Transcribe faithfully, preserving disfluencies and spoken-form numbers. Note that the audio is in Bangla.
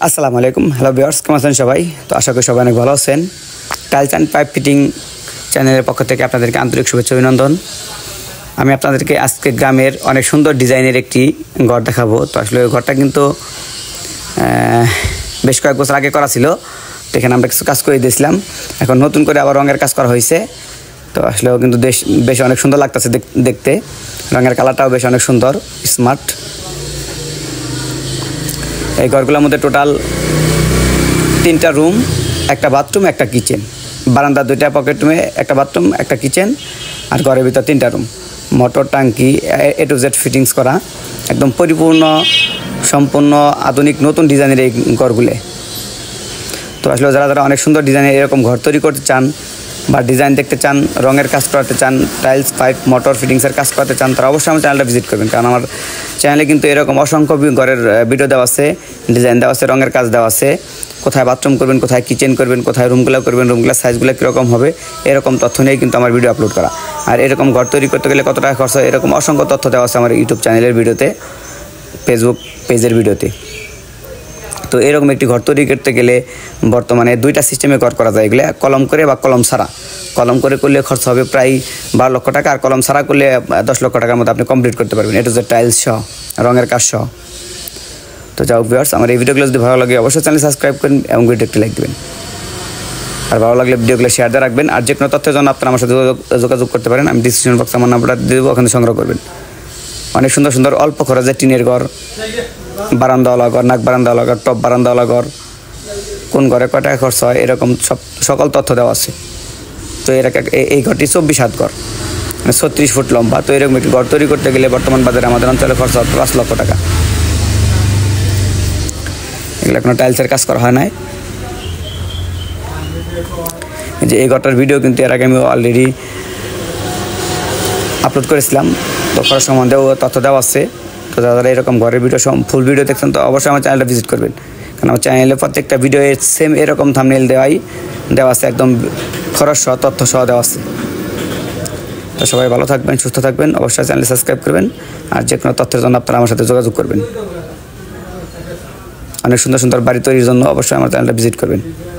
আসসালামু আলাইকুম, হ্যালো ভিউয়ার্স, কেমন আছেন সবাই? তো আশা করি সবাই অনেক ভালো আছেন। টাইলস অ্যান্ড পাইপ ফিটিং চ্যানেলের পক্ষ থেকে আপনাদেরকে আন্তরিক শুভেচ্ছা অভিনন্দন। আমি আপনাদেরকে আজকে গ্রামের অনেক সুন্দর ডিজাইনের একটি ঘর দেখাবো। তো আসলে ওই ঘরটা কিন্তু বেশ কয়েক বছর আগে করা ছিল, তো এখানে আমরা কিছু কাজ করে দিয়েছিলাম। এখন নতুন করে আবার রঙের কাজ করা হয়েছে। তো আসলেও কিন্তু বেশ বেশ অনেক সুন্দর লাগতেছে দেখতে, রঙের কালারটাও বেশ অনেক সুন্দর, স্মার্ট। এই ঘরগুলোর মধ্যে টোটাল তিনটা রুম, একটা বাথরুম, একটা কিচেন, বারান্দা দুইটা, পকেট রুমে একটা বাথরুম, একটা কিচেন, আর ঘরের ভিতর তিনটা রুম, মোটর ট্যাঙ্কি এ টু জেড ফিটিংস করা, একদম পরিপূর্ণ সম্পূর্ণ আধুনিক নতুন ডিজাইনের এই ঘরগুলো। তো আসলে যারা যারা অনেক সুন্দর ডিজাইনের এরকম ঘর তৈরি করতে চান বা ডিজাইন দেখতে চান, রঙের কাজ করাতে চান, টাইলস পাইপ মোটর ফিটিংসের কাজ করাতে চান, তারা অবশ্যই আমার চ্যানেলটা ভিজিট করবেন। কারণ আমার চ্যানেলে কিন্তু এরকম অসংখ্য ঘরের ভিডিও দেওয়া আছে, ডিজাইন দেওয়া আছে, রঙের কাজ দেওয়া আছে, কোথায় বাথরুম করবেন, কোথায় কিচেন করবেন, কোথায় রুমগুলো করবেন, রুমগুলোর সাইজগুলো কীরকম হবে, এরকম তথ্য নিয়ে কিন্তু আমার ভিডিও আপলোড করা। আর এরকম ঘর তৈরি করতে গেলে কত টাকা খরচ হয়, এরকম অসংখ্য তথ্য দেওয়া আছে আমার ইউটিউব চ্যানেলের ভিডিওতে, ফেসবুক পেজের ভিডিওতে। তো এরকম একটি ঘর তৈরি করতে গেলে বর্তমানে দুইটা সিস্টেমে ঘর করা যায়, এগুলো কলম করে বা কলম ছাড়া। কলম করে করলে খরচ হবে প্রায় বারো লক্ষ টাকা, আর কলম ছাড়া করলে দশ লক্ষ টাকার মধ্যে আপনি কমপ্লিট করতে পারবেন, এটা হচ্ছে টাইলস সহ, রঙের কাজ সহ। তো যাও ভিউয়ার্স, আমার এই ভিডিওগুলো যদি ভালো লাগে অবশ্যই চ্যানেল সাবস্ক্রাইব করেন এবং ভিডিও একটি লাইক দেবেন, আর ভালো লাগলে ভিডিওগুলো শেয়ার দিয়ে রাখবেন। আর যে কোনো তথ্যের জন্য আপনারা আমার সাথে যোগাযোগ করতে পারেন, আমি ডিসক্রিপশন বক্সে আমার নাম্বারটা দিয়ে দেবো, ওখানে সংগ্রহ করবেন। অনেক সুন্দর সুন্দর অল্প খরচে টিনের ঘর, বারান্দাওয়ালা ঘর, নাক বারান্দাওয়ালা ঘর, টপ বারান্দাওয়ালা ঘর, কোন ঘরে কয় টাকা খরচ হয়, এরকম সব সকল তথ্য দেওয়া আছে। তো এরকম এই ঘরটি চব্বিশ হাত ঘর, মানে ছত্রিশ ফুট লম্বা। তো এরকম একটি ঘর তৈরি করতে গেলে বর্তমান বাজারে আমাদের অঞ্চলে খরচ হয় পাঁচ লক্ষ টাকা। এগুলো কোনো টাইলসের কাজ করা হয় নাই। যে এই ঘরটার ভিডিও কিন্তু এর আগে আমি অলরেডি আপলোড করেছিলাম, তো খরচ সম্বন্ধেও তথ্য দেওয়া আছে। তো যারা এরকম ঘরের ভিডিও ফুল ভিডিও দেখছেন, তো অবশ্যই আমার চ্যানেলটা ভিজিট করবেন, কারণ আমার চ্যানেলে প্রত্যেকটা ভিডিও সেম এরকম থাম্বনেল দেওয়াই দেওয়া আছে, একদম খরচ সহ তথ্য সহ দেওয়া আছে। তো সবাই ভালো থাকবেন, সুস্থ থাকবেন, অবশ্যই চ্যানেল সাবস্ক্রাইব করবেন, আর যে কোনো তথ্যের জন্য আপনারা আমার সাথে যোগাযোগ করবেন। অনেক সুন্দর সুন্দর বাড়ি তৈরির জন্য অবশ্যই আমার চ্যানেলটা ভিজিট করবেন।